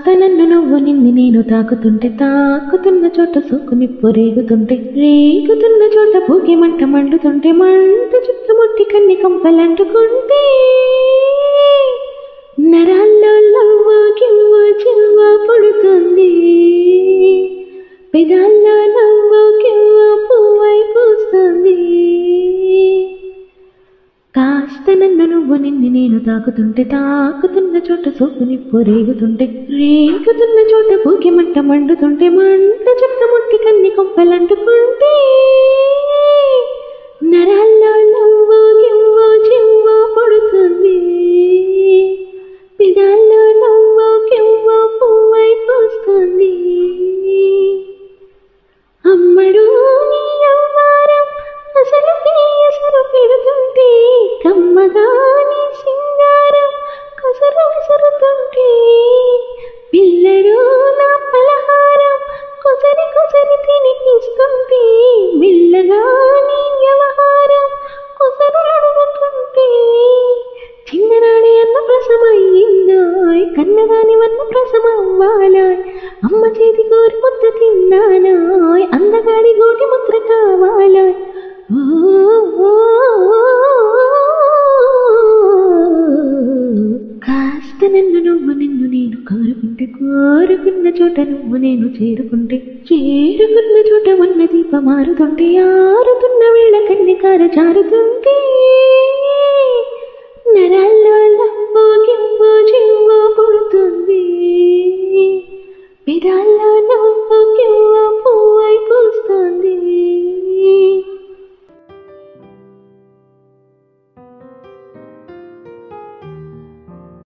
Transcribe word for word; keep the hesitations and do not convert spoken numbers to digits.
కాస్త నన్ను నువ్వు నిన్ను నేను తాకుతుంటే తాకుతున్న చోట సోకు నిప్పు రేగుతుంటే రేగుతున్న చోట భోగి మంట మండుతుంటే మంట చుట్టుముట్టి కన్ని కంపలంటుకుంటే నరాల్లో లవ్వా కివ్వా చివ్వా పుడుతుంది పెదాల్లో నవ్వా కివ్వా పువ్వై పూస్తుంది కాస్త నన్ను నువ్వు నిన్ను నేను తాకుతుంటే తాకుతున్న చోట సోకు నిప్పు రేగుతుంటే రేగుతున్న చోట భోగి మంట మండుతుంటే మంట చుట్టుముట్టి కన్ని కొంపలంటుకుంటే నరాల్లో నవ్వా కివ్వా చివ్వా పుడుతుంది పెదాల్లో నవ్వా కివ్వా పువ్వై పూస్తుంది అమ్మడు నీ అవ్వారం అసలు ఎసరు పెడుతుంటే కమ్మగా నీ సింగారం కసరు విసరుతుంటే పిల్లడు నా పలహారం కొసరి కొసరి తినిపిస్తుంటే మెల్లగా నీ వ్యవహారం కొసరు అడుగుతుంటే చిన్ననాడే అన్న ప్రసమయ్యిందోయ్ కన్నగాని వన్న ప్రసమవ్వాలోయ్ అమ్మ చేతి కోరి ముద్ద తిన్నానోయ్ అందగాడి గోటి ముద్ర కావాలోయ్ కాస్త నన్ను నువ్వు నిన్ను నేను కోరుకుంటే కోరుకున్న చోట నువ్వు నేను చేరుకుంటే చేరుకున్న చోట ఉన్న దీప మారుతుంటే ఆరుతున్న వేళ కన్ని కార జారుతుంటే నరాల